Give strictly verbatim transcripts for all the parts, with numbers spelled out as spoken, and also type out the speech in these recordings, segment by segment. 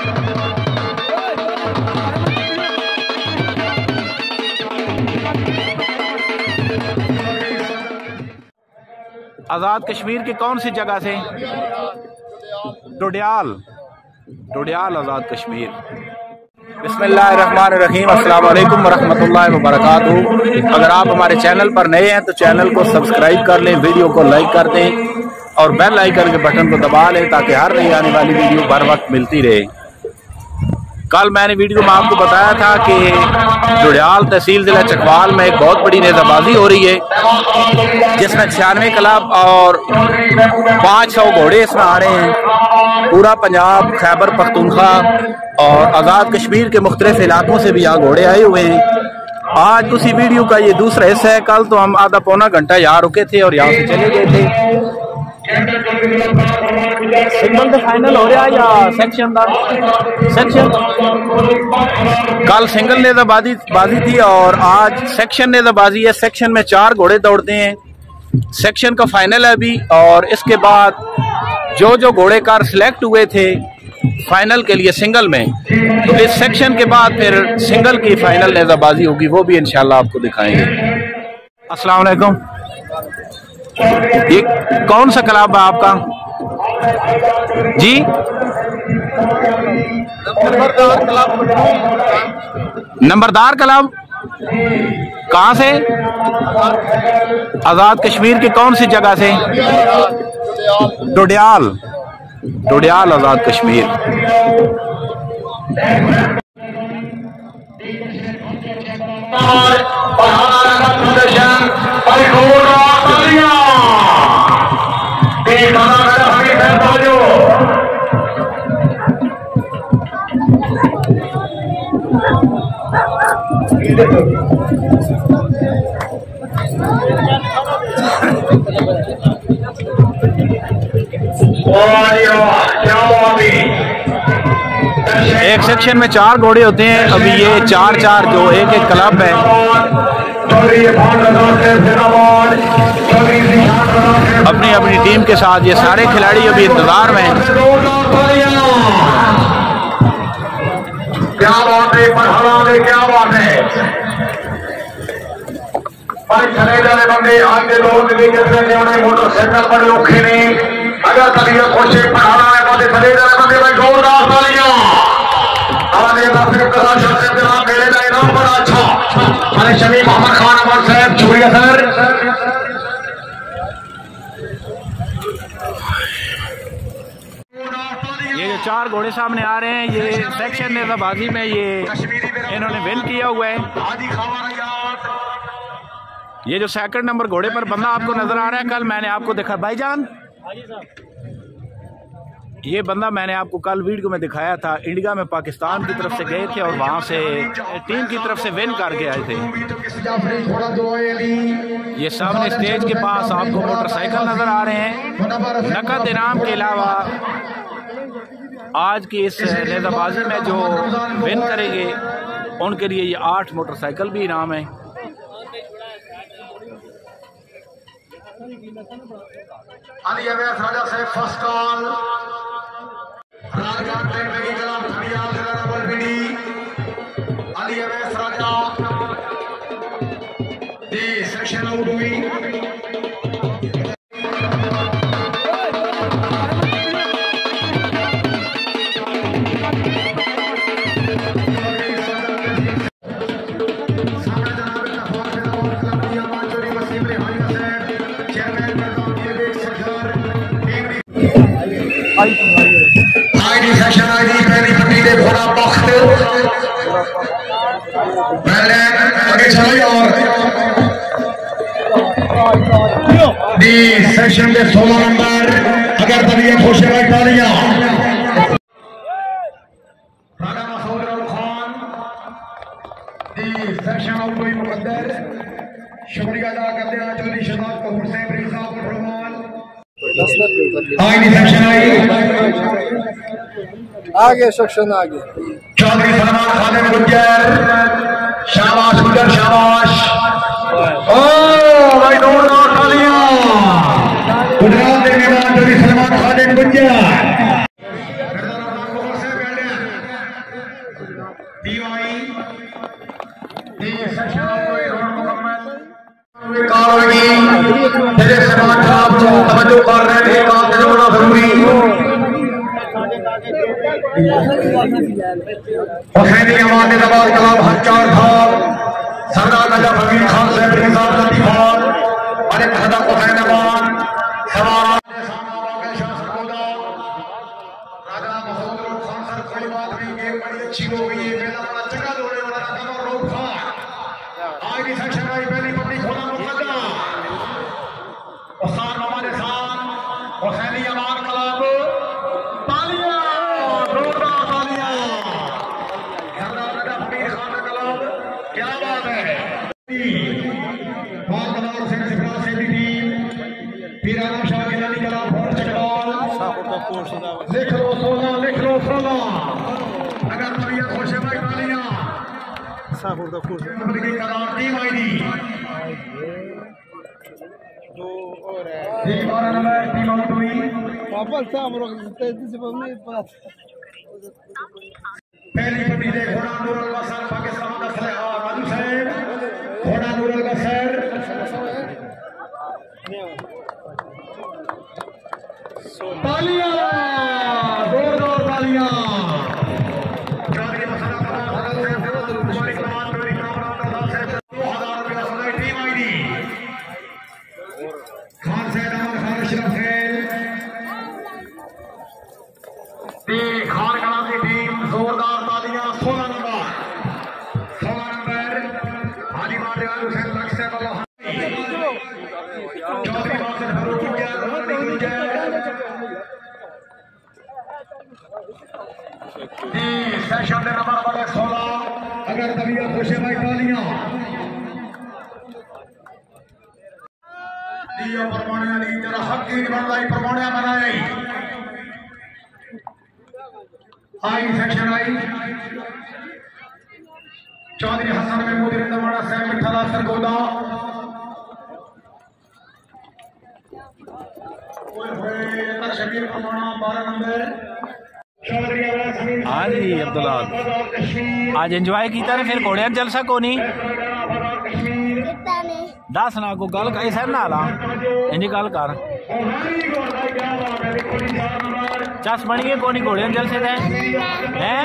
आज़ाद कश्मीर की कौन सी जगह से? टुडियाल, टुडियाल आज़ाद कश्मीर। बिस्मिल्लाहिर्रहमानिर्रहीम, अस्सलाम वालेकुम वरहमतुल्लाहि वबरकातुहू। अगर आप हमारे चैनल पर नए हैं तो चैनल को सब्सक्राइब कर लें, वीडियो को लाइक कर दें और बेल आइकन के बटन को दबा लें ताकि हर नई आने वाली वीडियो बर वक्त मिलती रहे। कल मैंने वीडियो में आपको बताया था कि टुडियाल तहसील जिला चकवाल में एक बहुत बड़ी नेज़ाबाजी हो रही है जिसमें छियानवे क्लब और पाँच सौ घोड़े इसमें आ रहे हैं। पूरा पंजाब, खैबर पख्तूनख्वा और आज़ाद कश्मीर के मुख्तलिफ इलाकों से भी यहाँ घोड़े आए हुए हैं। आज उसी वीडियो का ये दूसरा हिस्सा है। कल तो हम आधा पौना घंटा यहाँ रुके थे और यहाँ से चले गए थे। सिंगल का फाइनल हो रहा है या सेक्शन का? सेक्शन कल सिंगल नेज़ाबाजी बाजी थी और आज सेक्शन नेज़ाबाजी है। सेक्शन में चार घोड़े दौड़ते हैं। सेक्शन का फाइनल है अभी और इसके बाद जो जो घोड़े कार सिलेक्ट हुए थे फाइनल के लिए सिंगल में, तो इस सेक्शन के बाद फिर सिंगल की फाइनल नेज़ाबाजी होगी, वो भी इंशाल्लाह आपको दिखाएंगे। अस्सलाम वालेकुम। ये कौन सा क्लब है आपका जी? नंबरदार क्लब। नंबरदार क्लब कहाँ से? आज़ाद कश्मीर की कौन सी जगह से? टुडियाल, टुडियाल आज़ाद कश्मीर। एक सेक्शन में चार घोड़े होते हैं। अभी ये चार चार जो एक एक क्लब है, अपनी अपनी टीम के साथ ये सारे खिलाड़ी अभी इंतजार में हैं। क्या बात है, क्या बात है। चले जाने बंदे आगे लोग मोटरसाइकिल बड़े औखे ने। अगर कभी कोशिश पढ़ाना है बंदे चले जाने बंदे भाई जोरदार तालियां। मेले का इनाम बड़ा अच्छा। अरे शमी मोहम्मद खान अमर साहब शुक्रिया सर। ये जो चार घोड़े सामने आ रहे हैं ये सेक्शन नेज़ाबाजी में ये इन्होंने विन किया हुआ है। ये जो सेकंड नंबर घोड़े पर बंदा आपको नजर आ रहा है, कल मैंने आपको देखा भाईजान, ये बंदा मैंने आपको कल वीडियो में दिखाया था। इंडिया में पाकिस्तान की तरफ से गए थे और वहां से टीम की तरफ से विन करके आए थे। ये सामने स्टेज के पास आपको मोटरसाइकिल नजर आ रहे हैं। नकद इनाम के अलावा आज की इस नेज़ाबाजी में जो विन करेंगे उनके लिए ये आठ मोटरसाइकिल भी इनाम है। अली अवैस राजा से फर्स्ट कॉल राजघाट ट्रेन में कलाम खड़िया नंबर बीडी Ali Awais Raja the section out हुई। आईडी सेक्शन आईडी पहली पट्टी के घोड़ा बख्त पहले आगे चले और डी सेक्शन के सोलह नंबर अगर तभी खुश है तालियां। Rana Masood Khan D section out हुई मुकद्दर। शुक्रिया अदा करते हैं चौधरी शहजाद कपूर साहब री साहब फरमान। आगे सेक्शन आगे सेक्शन आगे चौधरी सलमान खान गुज्जर। शाबाश गुज्जर शाबाश। ओ भाई जोरदार तालियां। गुजरात के मैदान चौधरी सलमान खान गुज्जर। दीवाई दी सेक्शन कोई रोड मुकम्मल कारवाई तेरे समाज आप जो तवज्जो कर रहे थे बात जोड़ना जरूरी हुसैनी जमात दबाव कलाम हर चार धाम सरदार नजफ हमीद खान साहब के साथ लतीफान मलिक हदा हुसैन अमान सवार अच्छी हो गई है पहला बड़ा चक्का दौड़ने वाला कमर रोक खान आज भी सेक्शन आई पहली पट्टी खोला मुकद्दम उस्ताद हमारे साथ हुसैनी अमान कलाम तालियां जोरदार तालियां सरदार नजफ हमीद खान का कलाम क्या बात है बहुत कलाम से सिपरा से दी टीम पीराना शाह गिलानी कलाम फोर्स चकवाल लिख लो सोना लिख लो सोना अगर तबिया खुश है भाई तालियां साहुर दा खुश नंबर की करार टीम आईडी दो और है ये बारह नंबर टीम आउट हुई वापस साहब रोक तेजी से बमने पहली पट्टी से घोड़ा नूरुल बसर पाकिस्तान का फलहा राजू साहब घोड़ा नूरुल बसर तालियां जोरदार तालियां खान कला की टीम जोरदार तालियां सोलह नंबर सोलह नंबर हाजी मार्टियाल हुसैन लक्ष्य चौधरी बादल सेशन के नंबर वाले सोलह अगर तबियत खुश है भाई तालियां दियो परमाणु अली तेरा हक की बनलाई परमाणु बनाई I section I Chaudhry Hasan Mahmood रिंदवाड़ा साहब मिठाला सरगोदा शबीर परमाणा बारह नंबर हाँ जी अब्दुल्ला आज एंजॉय किया ने फिर घोड़िया जलसा को नहीं दस ना को गल कही सर ना ला इंजी गल कर चस बन गए कोनी घोड़िया जलसे थे हैं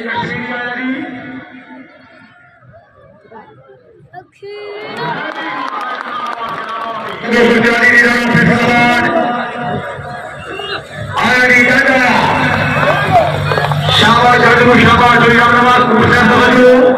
कश्मीरी आया जी शाबाश शाबाश शाबाश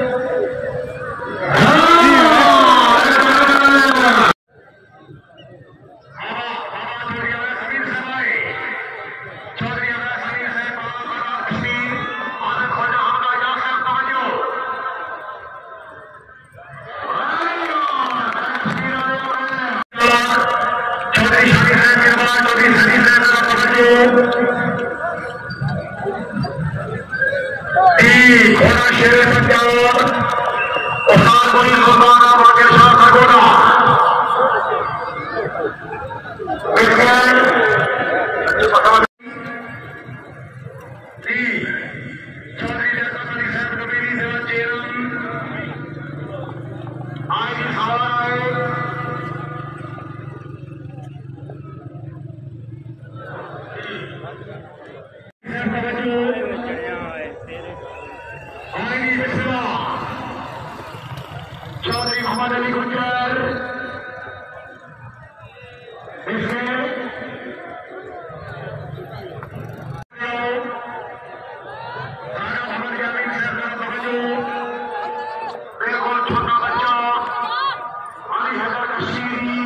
घोड़ा शेर पंजाब उस्ताद कोई सुल्ताना बाकर शाह का घोड़ा चौधरी लियाकत अली साहब कबीरी सेवा चेरम आज सवाल चौधरी मोहम्मद अली गुजर बिल्कुल छोटा बच्चा अली हैदर कश्मीरी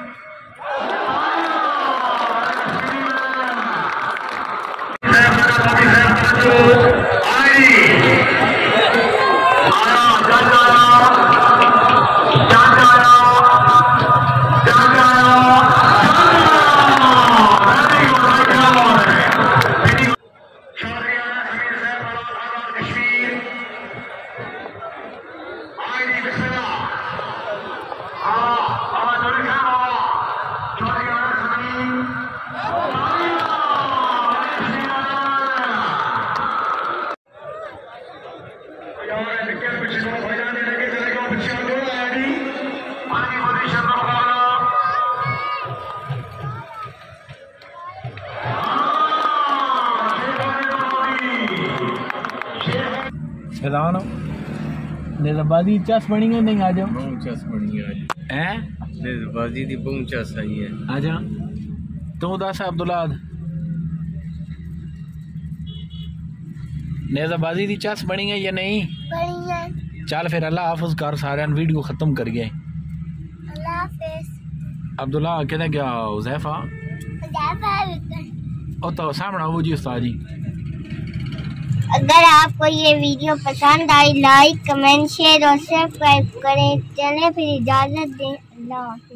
फिलहाल नेज़ाबादी चस बनी है नहीं आ जाओ बहुत चस बनी है हैं नेज़ाबादी दी बहुत चस आई है आ जा तू दस अब्दुल्लाद नेज़ाबादी दी चस बनी है या नहीं बनी है चल फिर अल्लाह हाफिज़ कर सारे वीडियो खत्म कर गए अल्लाह हाफिज़ अब्दुल्ला कहते क्या हुज़ैफा हुज़ैफा ओ तो सामने वो जी उस्ताद जी अगर आपको ये वीडियो पसंद आई लाइक कमेंट शेयर और सब्सक्राइब करें। चलें फिर इजाज़त दें। अल्लाह हाफ़िज़।